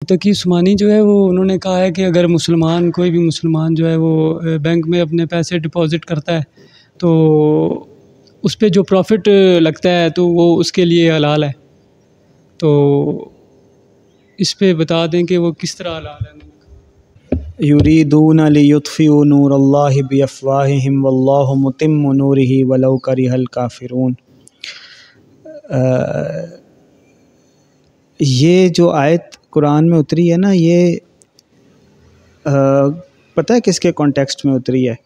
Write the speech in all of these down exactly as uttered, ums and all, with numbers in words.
تقی عثمانی جو ہے وہ انہوں نے کہا ہے کہ اگر مسلمان کوئی بھی مسلمان جو ہے وہ بینک میں اپنے پیسے ڈپازٹ کرتا ہے تو اس پہ جو پروفٹ لگتا ہے تو وہ اس کے لیے حلال ہے. تو اس پہ بتا دیں کہ وہ کس طرح حلال ہے. یریدون لیطفئوا نور اللہ بافواہہم واللہ متم نورہ ولو کرہ الکافرون. یہ جو آیت قرآن میں اتری ہے نا، یہ پتہ ہے کس کے کانٹیکسٹ میں اتری ہے؟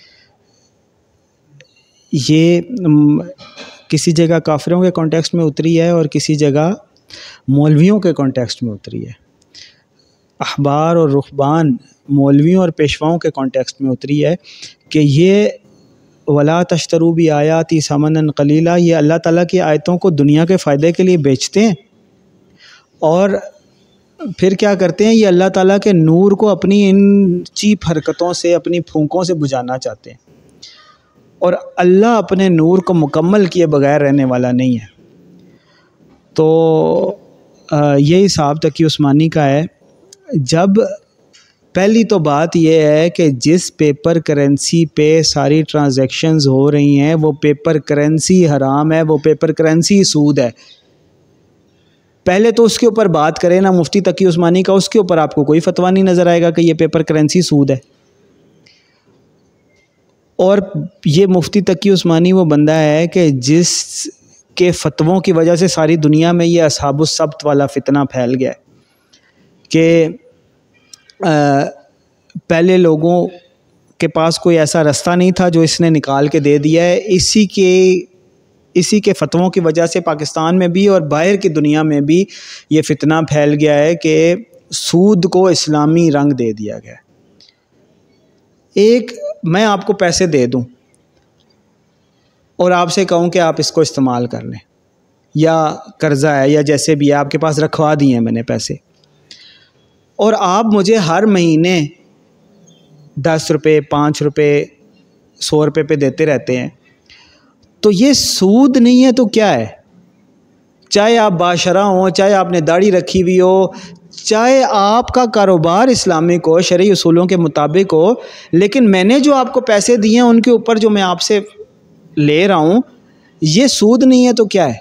یہ کسی جگہ کافروں کے کانٹیکسٹ میں اتری ہے اور کسی جگہ مولویوں کے کانٹیکسٹ میں اتری ہے. احبار اور رہبان مولویوں اور پیشواؤں کے کانٹیکسٹ میں اتری ہے کہ یہ ولا تشتروا بآیاتی ثمنا قلیلا، یہ اللہ تعالیٰ کی آیتوں کو دنیا کے فائدے کے لیے بیچتے ہیں اور پھر کیا کرتے ہیں، یہ اللہ تعالیٰ کے نور کو اپنی ان چیپ حرکتوں سے، اپنی پھونکوں سے بجھانا چاہتے ہیں. اور اللہ اپنے نور کو مکمل کیے بغیر رہنے والا نہیں ہے. تو یہ حساب تقی عثمانی کا ہے. جب پہلی تو بات یہ ہے کہ جس پیپر کرنسی پہ ساری ٹرانزیکشنز ہو رہی ہیں وہ پیپر کرنسی حرام ہے، وہ پیپر کرنسی سود ہے. پہلے تو اس کے اوپر بات کریں نا مفتی تقی عثمانی کا، اس کے اوپر آپ کو کوئی فتویٰ نہیں نظر آئے گا کہ یہ پیپر کرنسی سود ہے. اور یہ مفتی تقی عثمانی وہ بندہ ہے کہ جس کے فتووں کی وجہ سے ساری دنیا میں یہ اصحاب السبت والا فتنہ پھیل گیا ہے کہ پہلے لوگوں کے پاس کوئی ایسا رستہ نہیں تھا جو اس نے نکال کے دے دیا ہے. اسی کے اسی کے فتووں کی وجہ سے پاکستان میں بھی اور باہر کی دنیا میں بھی یہ فتنہ پھیل گیا ہے کہ سود کو اسلامی رنگ دے دیا گیا. ایک میں آپ کو پیسے دے دوں اور آپ سے کہوں کہ آپ اس کو استعمال کر لیں، یا قرضہ ہے یا جیسے بھی ہے آپ کے پاس رکھوا دیے ہیں میں نے پیسے، اور آپ مجھے ہر مہینے دس روپے پانچ روپے سو روپے پہ دیتے رہتے ہیں، تو یہ سود نہیں ہے تو کیا ہے؟ چاہے آپ باشرہ ہوں، چاہے آپ نے داڑھی رکھی ہوئی ہو، چاہے آپ کا کاروبار اسلامک ہو، شرعی اصولوں کے مطابق ہو، لیکن میں نے جو آپ کو پیسے دیے ہیں ان کے اوپر جو میں آپ سے لے رہا ہوں یہ سود نہیں ہے تو کیا ہے؟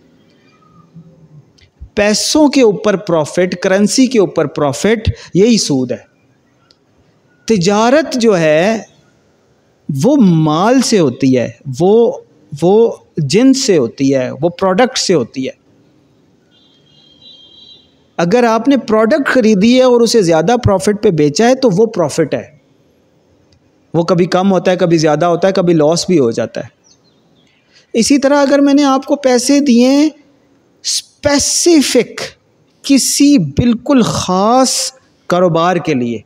پیسوں کے اوپر پروفٹ، کرنسی کے اوپر پروفٹ، یہی سود ہے. تجارت جو ہے وہ مال سے ہوتی ہے، وہ وہ جنس سے ہوتی ہے، وہ پروڈکٹ سے ہوتی ہے. اگر آپ نے پروڈکٹ خریدی ہے اور اسے زیادہ پروفٹ پہ بیچا ہے تو وہ پروفٹ ہے. وہ کبھی کم ہوتا ہے، کبھی زیادہ ہوتا ہے، کبھی لاس بھی ہو جاتا ہے. اسی طرح اگر میں نے آپ کو پیسے دیے اسپیسیفک کسی بالکل خاص کاروبار کے لیے،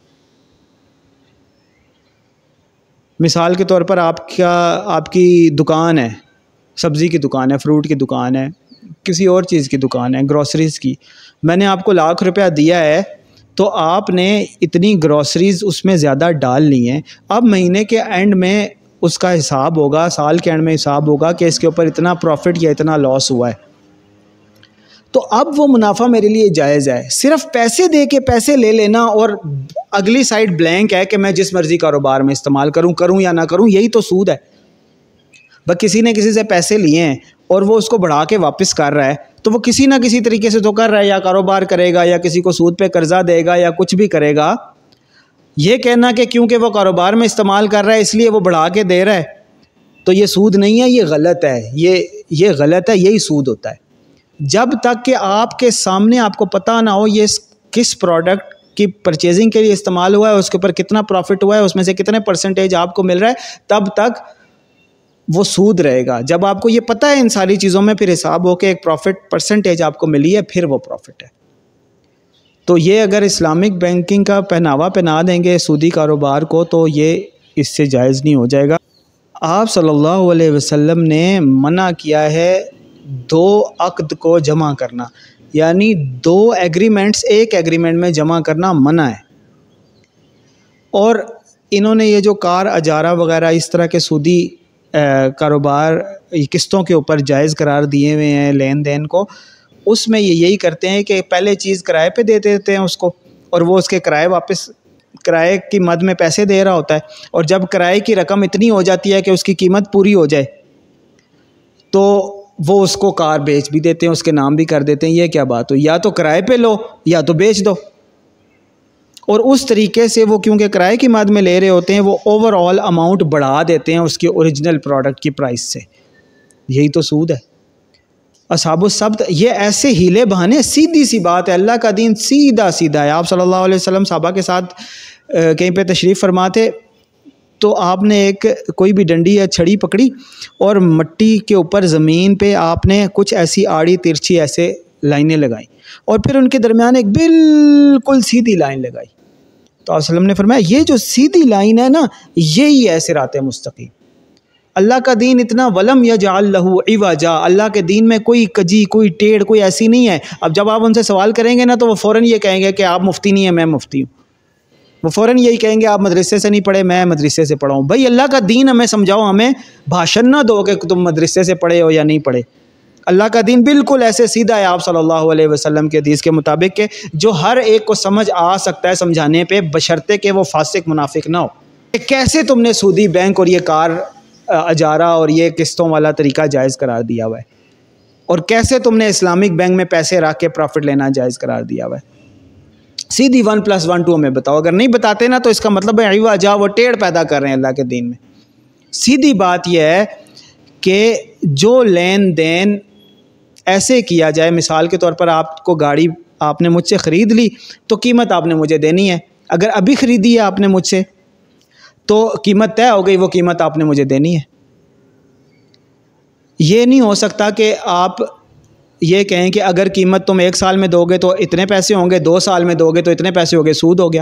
مثال کے طور پر آپ کا آپ کی دکان ہے، سبزی کی دکان ہے، فروٹ کی دکان ہے، کسی اور چیز کی دکان ہے، گروسریز کی، میں نے آپ کو لاکھ روپیہ دیا ہے تو آپ نے اتنی گروسریز اس میں زیادہ ڈال لی ہیں. اب مہینے کے اینڈ میں اس کا حساب ہوگا، سال کے اینڈ میں حساب ہوگا کہ اس کے اوپر اتنا پروفٹ یا اتنا لاس ہوا ہے. تو اب وہ منافع میرے لیے جائز ہے. صرف پیسے دے کے پیسے لے لینا اور اگلی سائڈ بلینک ہے کہ میں جس مرضی کاروبار میں استعمال کروں کروں یا نہ کروں، یہی تو سود ہے. بس کسی نے کسی سے پیسے لیے ہیں اور وہ اس کو بڑھا کے واپس کر رہا ہے تو وہ کسی نہ کسی طریقے سے تو کر رہا ہے، یا کاروبار کرے گا، یا کسی کو سود پہ قرضہ دے گا، یا کچھ بھی کرے گا. یہ کہنا کہ کیونکہ وہ کاروبار میں استعمال کر رہا ہے اس لیے وہ بڑھا کے دے رہا ہے تو یہ سود نہیں ہے، یہ غلط ہے، یہ یہ غلط ہے، یہی سود ہوتا ہے. جب تک کہ آپ کے سامنے آپ کو پتہ نہ ہو یہ کس پروڈکٹ کی پرچیزنگ کے لیے استعمال ہوا ہے، اس کے اوپر کتنا پروفٹ ہوا ہے، اس میں سے کتنے پرسنٹیج آپ کو مل رہا ہے، تب تک وہ سود رہے گا. جب آپ کو یہ پتہ ہے ان ساری چیزوں میں پھر حساب ہو کے ایک پروفٹ پرسنٹیج آپ کو ملی ہے، پھر وہ پروفٹ ہے. تو یہ اگر اسلامک بینکنگ کا پہناوا پہنا دیں گے سودی کاروبار کو تو یہ اس سے جائز نہیں ہو جائے گا. آپ صلی اللہ علیہ وسلم نے منع کیا ہے دو عقد کو جمع کرنا، یعنی دو ایگریمنٹس ایک ایگریمنٹ میں جمع کرنا منع ہے. اور انہوں نے یہ جو کار اجارہ وغیرہ اس طرح کے سودی کاروبار قسطوں کے اوپر جائز قرار دیے ہوئے ہیں لین دین کو، اس میں یہ یہی کرتے ہیں کہ پہلے چیز کرائے پہ دے دیتے ہیں اس کو، اور وہ اس کے کرائے واپس کرائے کی مد میں پیسے دے رہا ہوتا ہے، اور جب کرائے کی رقم اتنی ہو جاتی ہے کہ اس کی قیمت پوری ہو جائے تو وہ اس کو کار بیچ بھی دیتے ہیں، اس کے نام بھی کر دیتے ہیں۔ یہ کیا بات ہو، یا تو کرائے پہ لو یا تو بیچ دو۔ اور اس طریقے سے وہ کیونکہ کرائے کی مد میں لے رہے ہوتے ہیں، وہ اوور آل اماؤنٹ بڑھا دیتے ہیں اس کے اوریجنل پروڈکٹ کی پرائس سے۔ یہی تو سود ہے۔ اصحاب السبت یہ ایسے ہیلے بہانے، سیدھی سی بات ہے، اللہ کا دین سیدھا سیدھا ہے۔ آپ صلی اللہ علیہ وسلم صحابہ کے ساتھ کہیں پہ تشریف فرماتے تو آپ نے ایک کوئی بھی ڈنڈی یا چھڑی پکڑی اور مٹی کے اوپر زمین پہ آپ نے کچھ ایسی آڑی ترچھی ایسے لائنیں لگائیں، اور پھر ان کے درمیان ایک بالکل سیدھی لائن لگائی۔ تو آپ صلی اللہ علیہ وسلم نے فرمایا یہ جو سیدھی لائن ہے نا، یہی ہے صراط مستقیم۔ اللہ کا دین اتنا ولم یجعل لہ عوجا، اللہ کے دین میں کوئی کجی کوئی ٹیڑھ کوئی ایسی نہیں ہے۔ اب جب آپ ان سے سوال کریں گے نا تو وہ فوراً یہ کہیں گے کہ آپ مفتی نہیں ہیں، میں مفتی ہوں۔ وہ فوراً یہی کہیں گے آپ مدرسے سے نہیں پڑھے، میں مدرسے سے پڑھا ہوں۔ بھائی اللہ کا دین ہمیں سمجھاؤ، ہمیں بھاشن نہ دو کہ تم مدرسے سے پڑھے ہو یا نہیں پڑھے۔ اللہ کا دین بالکل ایسے سیدھا ہے آپ صلی اللہ علیہ وسلم کے حدیث کے مطابق کہ جو ہر ایک کو سمجھ آ سکتا ہے سمجھانے پہ، بشرطے کہ وہ فاسق منافق نہ ہو۔ کہ کیسے تم نے سودی بینک اور یہ کار اجارہ اور یہ قسطوں والا طریقہ جائز قرار دیا ہوا ہے، اور کیسے تم نے اسلامک بینک میں پیسے رکھ کے پروفٹ لینا جائز قرار دیا ہوا ہے؟ سیدھی ون پلس ون ٹو ہمیں بتاؤ۔ اگر نہیں بتاتے نا تو اس کا مطلب ہے عوجا، وہ ٹیڑھ پیدا کر رہے ہیں اللہ کے دین میں۔ سیدھی بات یہ ہے کہ جو لین دین ایسے کیا جائے، مثال کے طور پر آپ کو گاڑی آپ نے مجھ سے خرید لی تو قیمت آپ نے مجھے دینی ہے۔ اگر ابھی خریدی ہے آپ نے مجھ سے تو قیمت طے ہو گئی، وہ قیمت آپ نے مجھے دینی ہے۔ یہ نہیں ہو سکتا کہ آپ یہ کہیں کہ اگر قیمت تم ایک سال میں دو گے تو اتنے پیسے ہوں گے، دو سال میں دو گے تو اتنے پیسے ہو گے، سود ہو گیا۔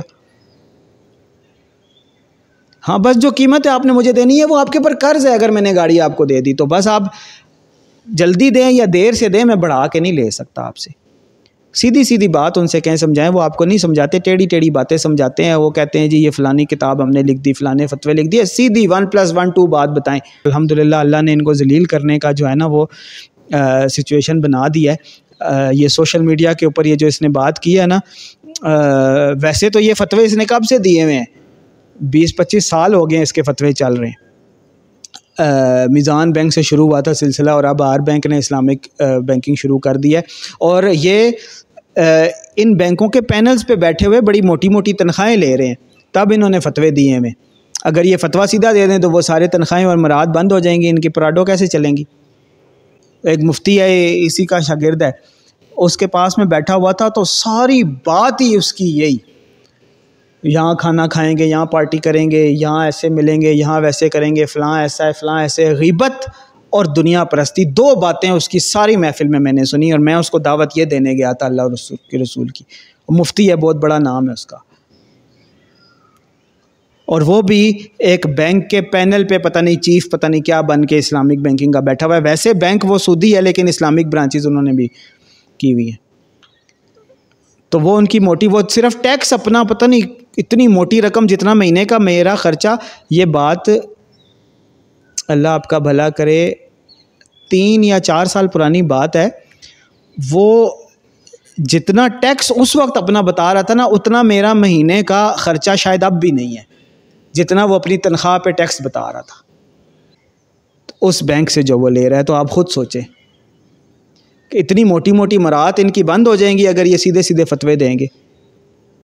ہاں بس جو قیمت ہے آپ نے مجھے دینی ہے، وہ آپ کے اوپر قرض ہے۔ اگر میں نے گاڑی آپ کو دے دی تو بس آپ جلدی دیں یا دیر سے دیں، میں بڑھا کے نہیں لے سکتا آپ سے۔ سیدھی سیدھی بات ان سے کہیں سمجھائیں، وہ آپ کو نہیں سمجھاتے، ٹیڑھی ٹیڑھی باتیں سمجھاتے ہیں۔ وہ کہتے ہیں جی یہ فلانی کتاب ہم نے لکھ دی، فلانے فتوے لکھ دیے، سیدھی ون پلس ون ٹو بات بتائیں۔ الحمدللہ اللہ نے ان کو ذلیل کرنے کا جو ہے نا وہ سچویشن بنا دی ہے۔ یہ سوشل میڈیا کے اوپر یہ جو اس نے بات کی ہے نا، ویسے تو یہ فتوے اس نے کب سے دیے ہوئے ہیں، بیس پچیس سال ہو گئے ہیں اس کے فتوے چل رہے ہیں۔ میزان بینک سے شروع ہوا تھا سلسلہ، اور اب آر بینک نے اسلامک بینکنگ شروع کر دی ہے، اور یہ ان بینکوں کے پینلز پہ بیٹھے ہوئے بڑی موٹی موٹی تنخواہیں لے رہے ہیں، تب انہوں نے فتوے دیے ہیں۔ اگر یہ فتویٰ سیدھا دے دیں تو وہ سارے تنخواہیں اور مراد بند ہو جائیں گی، ان کی پراڈو کیسے چلیں گی؟ ایک مفتی ہے، اسی کا شاگرد ہے، اس کے پاس میں بیٹھا ہوا تھا تو ساری بات ہی اس کی یہی، یہاں کھانا کھائیں گے، یہاں پارٹی کریں گے، یہاں ایسے ملیں گے، یہاں ویسے کریں گے، فلاں ایسا ہے، فلاں ایسے، غیبت اور دنیا پرستی، دو باتیں اس کی ساری محفل میں میں نے سنی، اور میں اس کو دعوت یہ دینے گیا تھا اللہ اور رسول کے رسول کی۔ مفتی ہے، بہت بڑا نام ہے اس کا، اور وہ بھی ایک بینک کے پینل پہ پتہ نہیں چیف پتہ نہیں کیا بن کے اسلامک بینکنگ کا بیٹھا ہوا ہے۔ ویسے بینک وہ سودی ہے لیکن اسلامک برانچز انہوں نے بھی کی ہوئی ہیں۔ تو وہ ان کی موٹی، وہ صرف ٹیکس اپنا پتہ نہیں اتنی موٹی رقم جتنا مہینے کا میرا خرچہ، یہ بات اللہ آپ کا بھلا کرے تین یا چار سال پرانی بات ہے، وہ جتنا ٹیکس اس وقت اپنا بتا رہا تھا نا، اتنا میرا مہینے کا خرچہ شاید اب بھی نہیں ہے جتنا وہ اپنی تنخواہ پہ ٹیکس بتا رہا تھا اس بینک سے جو وہ لے رہا ہے۔ تو آپ خود سوچیں کہ اتنی موٹی موٹی مراعات ان کی بند ہو جائیں گی اگر یہ سیدھے سیدھے فتوے دیں گے۔